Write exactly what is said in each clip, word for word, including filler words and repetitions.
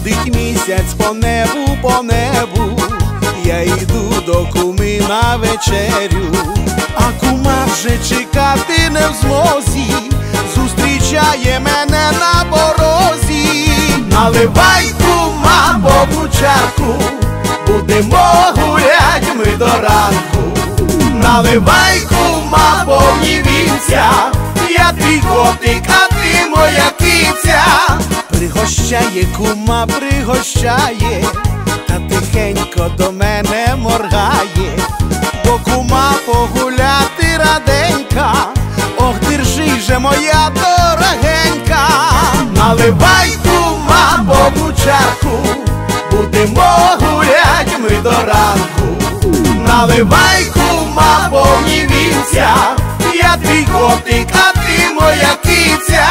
Ходить місяць по небу, по небу, я йду до куми на вечерю, а кума вже чекати не в змозі, зустрічає мене на порозі. Наливай, кума, повну чарку, будемо гулять ми до ранку. Наливай, кума, повні вінця, я твій котик, а ти моя киця. Пригощає кума, пригощає, та тихенько до мене моргає, бо кума погуляти раденька, ох, держи же моя дорогенька. Наливай, кума, повну чарку, будемо гулять ми до ранку. Наливай, кума, повні вінця, я твій котик, а ти моя киця.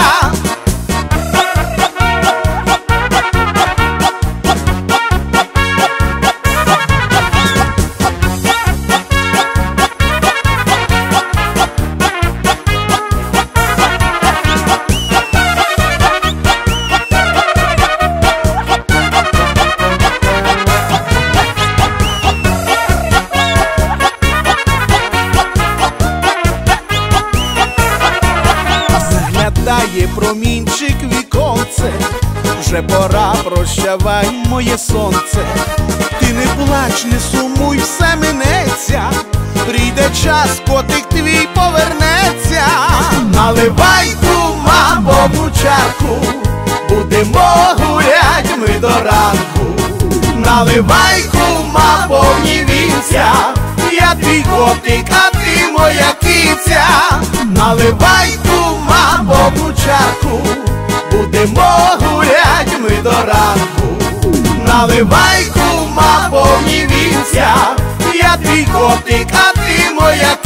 Дає промінчик віконце, вже пора, прощавай, моє сонце. Ти не плач, не сумуй, все минеться, прийде час, котик твій повернеться. Наливай, кума, повну чарку, будемо гулять ми до ранку. Наливай, кума, повні вінця, я твій котик, а ти моя киця. Наливай, кума, повну чарку, будемо гулять ми до ранку. Наливай, кума, повні вінця, я твій котик, а ти моя